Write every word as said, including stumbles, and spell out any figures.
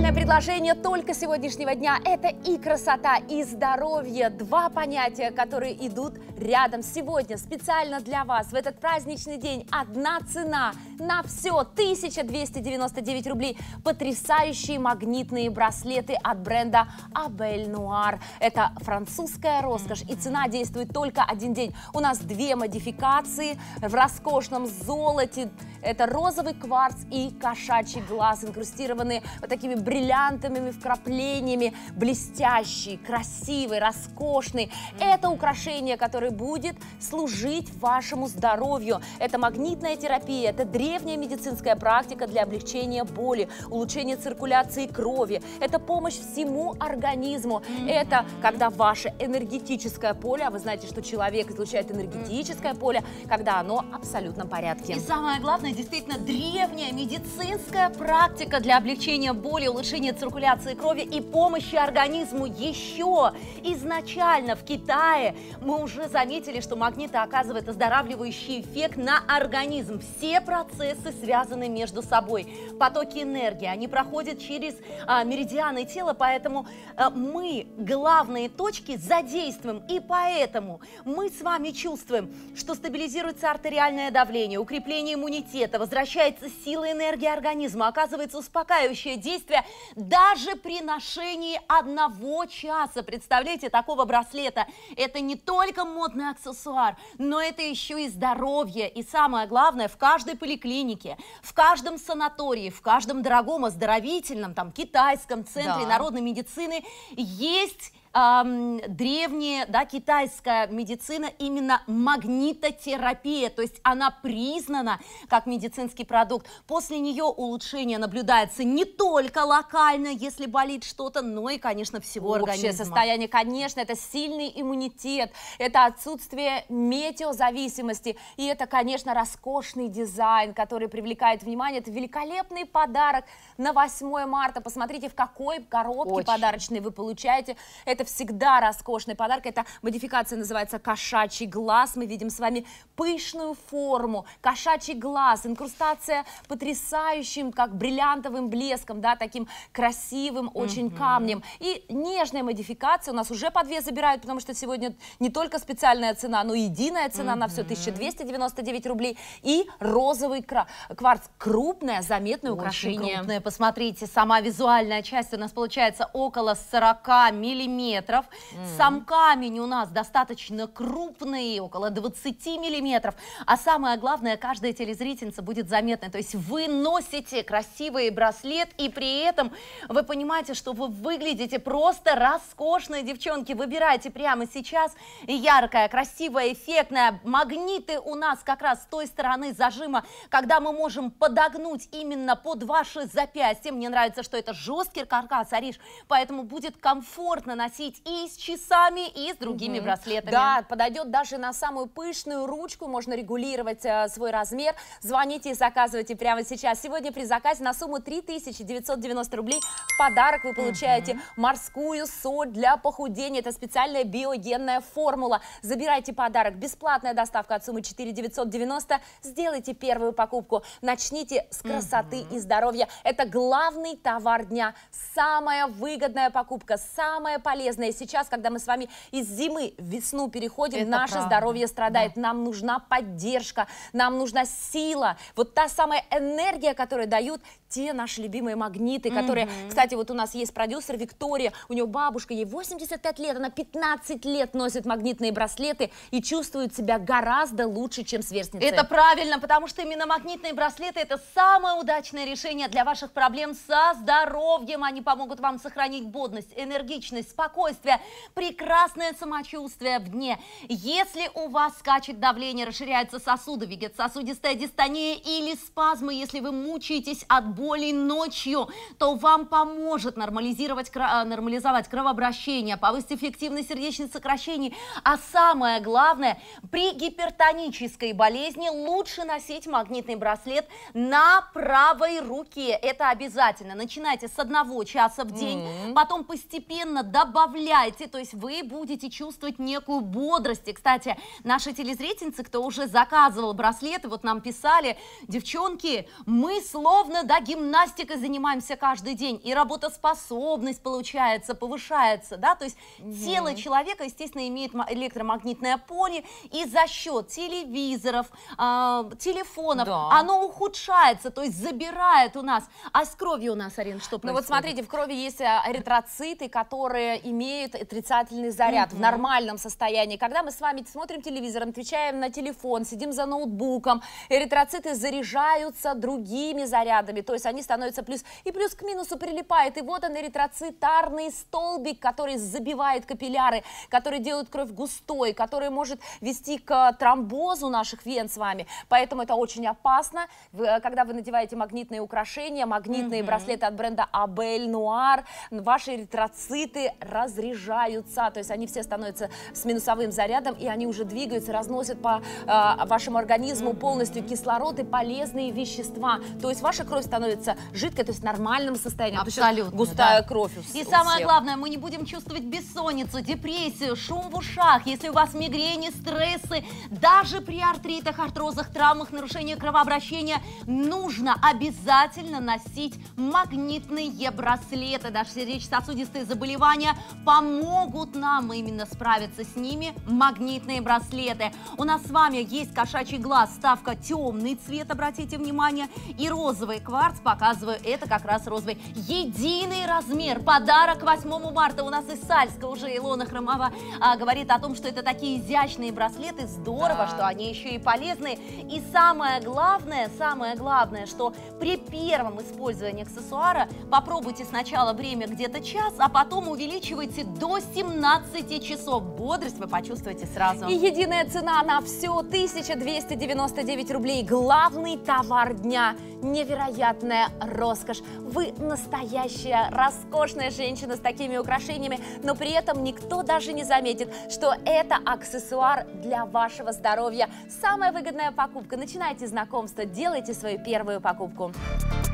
Главное предложение только сегодняшнего дня – это и красота, и здоровье. Два понятия, которые идут рядом сегодня. Специально для вас в этот праздничный день одна цена на все – тысяча двести девяносто девять рублей. Потрясающие магнитные браслеты от бренда Abel Noir. Это французская роскошь, и цена действует только один день. У нас две модификации в роскошном золоте. Это розовый кварц и кошачий глаз, инкрустированные вот такими бриллиантовыми вкраплениями, блестящий, красивый, роскошный. Это украшение, которое будет служить вашему здоровью. Это магнитная терапия, это древняя медицинская практика для облегчения боли, улучшения циркуляции крови. Это помощь всему организму. Mm-hmm. Это когда ваше энергетическое поле, а вы знаете, что человек излучает энергетическое mm-hmm. поле, когда оно в абсолютном порядке. И самое главное, действительно древняя медицинская практика для облегчения боли, улучшения циркуляции крови и помощи организму. Еще изначально в Китае мы уже заметили, что магниты оказывают оздоравливающий эффект на организм. Все процессы связаны между собой. Потоки энергии, они проходят через а, меридианы тела, поэтому а, мы главные точки задействуем. И поэтому мы с вами чувствуем, что стабилизируется артериальное давление, укрепление иммунитета, возвращается сила энергии организма, оказывается успокаивающее действие даже при ношении одного часа. Представляете, такого браслета. Это не только модный аксессуар, но это еще и здоровье. И самое главное, в каждой поликлинике, в каждом санатории, в каждом дорогом оздоровительном, там, китайском центре да. народной медицины есть эм, древняя, да, китайская медицина, именно магнитотерапия. То есть она признана как медицинский продукт. После нее улучшение наблюдается не только локально, если болит что-то, но и, конечно, всего Общее организма. состояние, конечно, это сильный иммунитет, это отсутствие метеозависимости, и это, конечно, роскошный дизайн, который привлекает внимание. Это великолепный подарок на восьмое марта. Посмотрите, в какой коробке Очень. подарочной вы получаете. Это всегда роскошный подарок. Эта модификация называется кошачий глаз. Мы видим с вами пышную форму, кошачий глаз, инкрустация потрясающим, как бриллиантовым блеском, да, таким красивым очень mm-hmm. камнем. И нежная модификация у нас уже по две забирают, потому что сегодня не только специальная цена, но и единая цена mm-hmm. на все тысяча двести девяносто девять рублей. И розовый кварц, крупное, заметное Очень украшение. Крупное. Посмотрите, сама визуальная часть у нас получается около сорока миллиметров. Mm. Сам камень у нас достаточно крупный, около двадцати миллиметров. А самое главное, каждая телезрительница будет заметной. То есть вы носите красивый браслет, и при этом вы понимаете, что вы выглядите просто роскошно, девчонки. Выбирайте прямо сейчас яркое, красивое, эффектное. Магниты у нас как раз с той стороны зажима, когда мы можем подогнуть именно под ваши запястья. Мне нравится, что это жесткий каркас, Ариш, поэтому будет комфортно носить и с часами, и с другими угу. браслетами. Да, подойдет даже на самую пышную ручку, можно регулировать э, свой размер. Звоните и заказывайте прямо сейчас. Сегодня при заказе на сумму три тысячи девятьсот девяносто рублей в подарок вы получаете угу. морскую соль для похудения. Это специальная биогенная формула. Забирайте подарок. Бесплатная доставка от суммы четыре тысячи девятьсот девяносто. Сделайте первую покупку. Начните с красоты угу. и здоровья. Это главный товар дня. Самая выгодная покупка, самая полезная. Сейчас, когда мы с вами из зимы в весну переходим, это наше правда. здоровье страдает. Да. Нам нужна поддержка, нам нужна сила. Вот та самая энергия, которую дают те наши любимые магниты, которые, mm-hmm. кстати, вот у нас есть продюсер Виктория, у нее бабушка, ей восемьдесят пять лет, она пятнадцать лет носит магнитные браслеты и чувствует себя гораздо лучше, чем сверстницы. Это правильно, потому что именно магнитные браслеты – это самое удачное решение для ваших проблем со здоровьем. Они помогут вам сохранить бодрость, энергичность, спокойствие, прекрасное самочувствие в дне. Если у вас скачет давление, расширяются сосуды, вегетососудистая дистония или спазмы, если вы мучаетесь от боли ночью, то вам поможет нормализировать, нормализовать кровообращение, повысить эффективность сердечных сокращений. А самое главное, при гипертонической болезни лучше носить магнитный браслет на правой руке. Это обязательно. Начинайте с одного часа в день, mm-hmm. потом постепенно добавляйте, то есть вы будете чувствовать некую бодрость. И, кстати, наши телезрительницы, кто уже заказывал браслеты, вот нам писали: девчонки, мы словно, да, гимнастикой занимаемся каждый день и работаем работоспособность, получается, повышается, да, то есть угу. тело человека, естественно, имеет электромагнитное поле, и за счет телевизоров, э, телефонов да. оно ухудшается, то есть забирает у нас. А с кровью у нас, Арина, что происходит? Ну вот смотрите, в крови есть эритроциты, которые имеют отрицательный заряд угу. в нормальном состоянии. Когда мы с вами смотрим телевизор, отвечаем на телефон, сидим за ноутбуком, эритроциты заряжаются другими зарядами, то есть они становятся плюс, и плюс к минусу прилипает, и вот он эритроцитарный столбик, который забивает капилляры, который делает кровь густой, который может вести к тромбозу наших вен с вами, поэтому это очень опасно, когда вы надеваете магнитные украшения, магнитные mm-hmm. браслеты от бренда Абель Нуар, ваши эритроциты разряжаются, то есть они все становятся с минусовым зарядом, и они уже двигаются, разносят по э, вашему организму mm-hmm. полностью кислород и полезные вещества. То есть ваша кровь становится жидкой, то есть в нормальном состоянии. Абсолютно. Густая да. кровь у, И у самое всех. главное, мы не будем чувствовать бессонницу, депрессию, шум в ушах. Если у вас мигрени, стрессы, даже при артритах, артрозах, травмах, нарушении кровообращения, нужно обязательно носить магнитные браслеты. Даже сердечно-сосудистые заболевания помогут нам именно справиться с ними. Магнитные браслеты. У нас с вами есть кошачий глаз, ставка темный цвет, обратите внимание, и розовый кварц, показываю, это как раз розовый. Единый размер, подарок восьмому марта. У нас из Сальска уже Илона Хромова а, говорит о том, что это такие изящные браслеты, здорово, да. что они еще и полезные. И самое главное, самое главное, что при первом использовании аксессуара попробуйте сначала время где-то час, а потом увеличивайте до семнадцати часов. Бодрость вы почувствуете сразу. И единая цена на все тысяча двести девяносто девять рублей. Главный товар дня. Невероятная роскошь. Вы настоящая роскошная женщина с такими украшениями, но при этом никто даже не заметит, что это аксессуар для вашего здоровья. Самая выгодная покупка. Начинайте знакомство, делайте свою первую покупку.